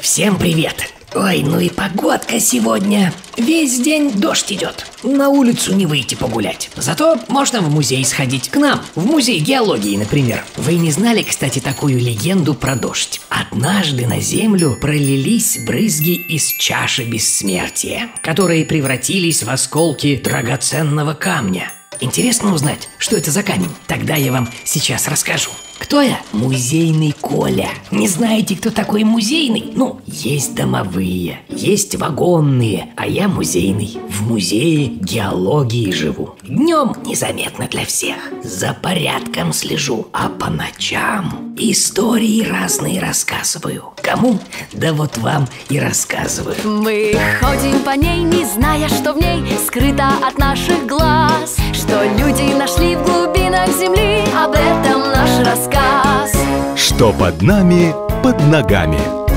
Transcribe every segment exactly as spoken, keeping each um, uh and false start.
Всем привет! Ой, ну и погодка сегодня. Весь день дождь идет. На улицу не выйти погулять. Зато можно в музей сходить к нам. В музей геологии, например. Вы не знали, кстати, такую легенду про дождь? Однажды на землю пролились брызги из чаши бессмертия, которые превратились в осколки драгоценного камня. Интересно узнать, что это за камень? Тогда я вам сейчас расскажу. Кто я? Музейный Коля. Не знаете, кто такой музейный? Ну, есть домовые, есть вагонные, а я музейный. В музее геологии живу. Днем незаметно для всех. За порядком слежу, а по ночам истории разные рассказываю. Кому? Да вот вам и рассказываю. Мы ходим по ней, не зная, что в ней скрыто от наших глаз, что люди нашли в глубинах земли. Об этом наш рассказ. Что под нами, под ногами.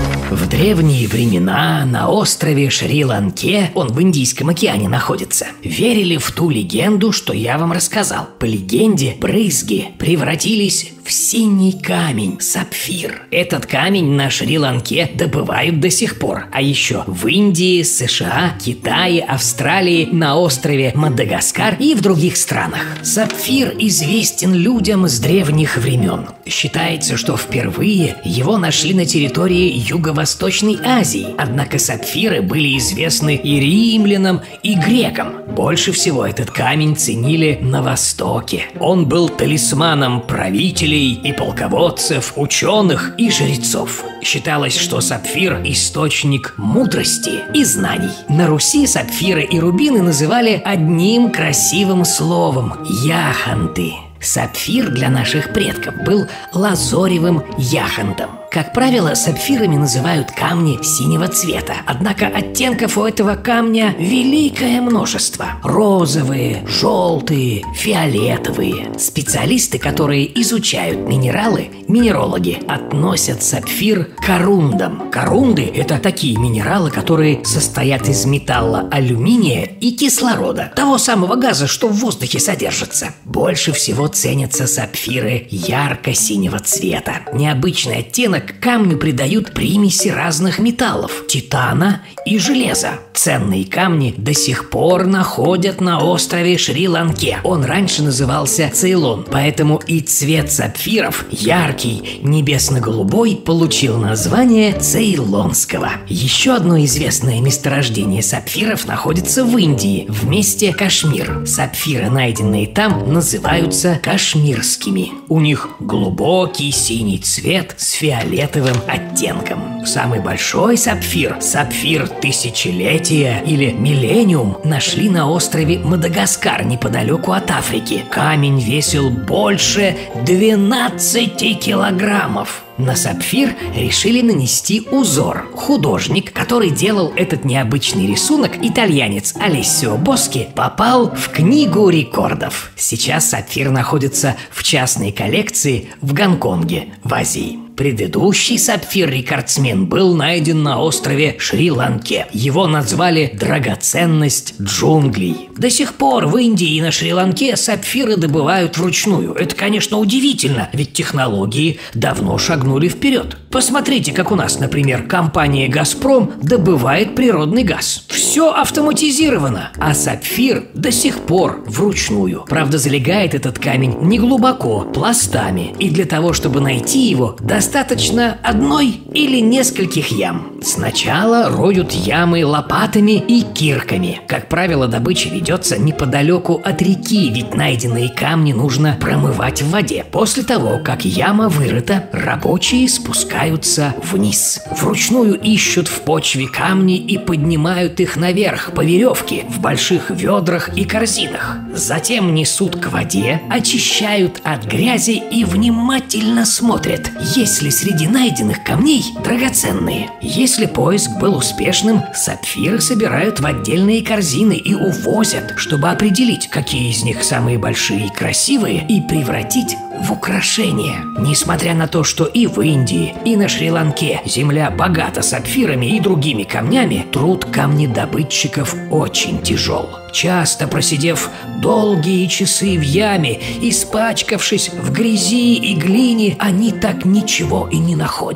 В древние времена на острове Шри-Ланке, он в Индийском океане находится, верили в ту легенду, что я вам рассказал. По легенде, брызги превратились в синий камень, сапфир. Этот камень на Шри-Ланке добывают до сих пор. А еще в Индии, США, Китае, Австралии, на острове Мадагаскар и в других странах. Сапфир известен людям с древних времен. Считается, что впервые его нашли на территории Юго-Восточной Азии. Однако сапфиры были известны и римлянам, и грекам. Больше всего этот камень ценили на Востоке. Он был талисманом правителей и полководцев, ученых и жрецов. Считалось, что сапфир – источник мудрости и знаний. На Руси сапфиры и рубины называли одним красивым словом – яхонты. Сапфир для наших предков был лазоревым яхонтом. Как правило, сапфирами называют камни синего цвета. Однако оттенков у этого камня великое множество. Розовые, желтые, фиолетовые. Специалисты, которые изучают минералы, минерологи, относят сапфир к корундам. Корунды – это такие минералы, которые состоят из металла алюминия и кислорода, того самого газа, что в воздухе содержится. Больше всего ценятся сапфиры ярко-синего цвета. Необычный оттенок камню придают примеси разных металлов – титана и железа. Ценные камни до сих пор находят на острове Шри-Ланке. Он раньше назывался Цейлон, поэтому и цвет сапфиров, яркий, небесно-голубой, получил название цейлонского. Еще одно известное месторождение сапфиров находится в Индии, в месте Кашмир. Сапфиры, найденные там, называются кашмирскими. У них глубокий синий цвет с фиолетовым оттенком. Самый большой сапфир, сапфир тысячелетия или миллениум, нашли на острове Мадагаскар неподалеку от Африки. Камень весил больше двенадцати килограммов. На сапфир решили нанести узор. Художник, который делал этот необычный рисунок, итальянец Алессио Боски, попал в книгу рекордов. Сейчас сапфир находится в частной коллекции в Гонконге, в Азии. Предыдущий сапфир-рекордсмен был найден на острове Шри-Ланке. Его назвали «драгоценность джунглей». До сих пор в Индии и на Шри-Ланке сапфиры добывают вручную. Это, конечно, удивительно, ведь технологии давно шагнули вперед. Посмотрите, как у нас, например, компания «Газпром» добывает природный газ. Все автоматизировано, а сапфир до сих пор вручную. Правда, залегает этот камень не глубоко, пластами. И для того, чтобы найти его, достаточно одной или нескольких ям. Сначала роют ямы лопатами и кирками. Как правило, добыча ведется неподалеку от реки, ведь найденные камни нужно промывать в воде. После того, как яма вырыта, рабочие спускаются вниз. Вручную ищут в почве камни и поднимают их наверх по веревке в больших ведрах и корзинах. Затем несут к воде, очищают от грязи и внимательно смотрят, есть ли среди найденных камней драгоценные. Если поиск был успешным, сапфиры собирают в отдельные корзины и увозят, чтобы определить, какие из них самые большие и красивые, и превратить в украшения. Несмотря на то, что и в Индии, и на Шри-Ланке земля богата сапфирами и другими камнями, труд камнедобытчиков очень тяжел. Часто просидев долгие часы в яме, испачкавшись в грязи и глине, они так ничего и не находят.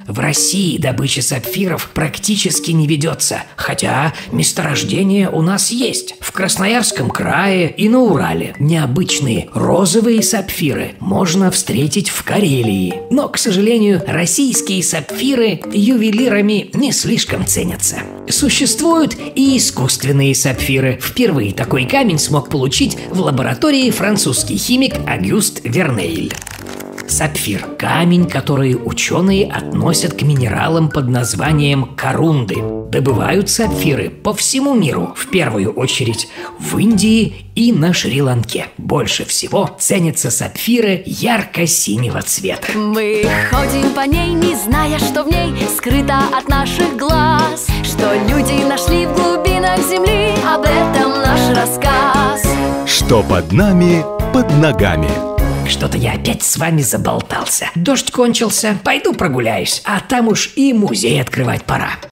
В России добыча сапфиров практически не ведется, хотя месторождения у нас есть. В Красноярском крае и на Урале необычные розовые сапфиры можно встретить в Карелии. Но, к сожалению, российские сапфиры ювелирами не слишком ценятся. Существуют и искусственные сапфиры. Впервые такой камень смог получить в лаборатории французский химик Агюст Вернейль. Сапфир – камень, который ученые относят к минералам под названием корунды. Добывают сапфиры по всему миру, в первую очередь в Индии и на Шри-Ланке. Больше всего ценятся сапфиры ярко-синего цвета. Мы ходим по ней, не зная, что в ней скрыто от наших глаз, что люди нашли в глубинах земли, об этом наш рассказ. Что под нами, под ногами. Что-то я опять с вами заболтался. Дождь кончился, пойду прогуляюсь, а там уж и музей открывать пора.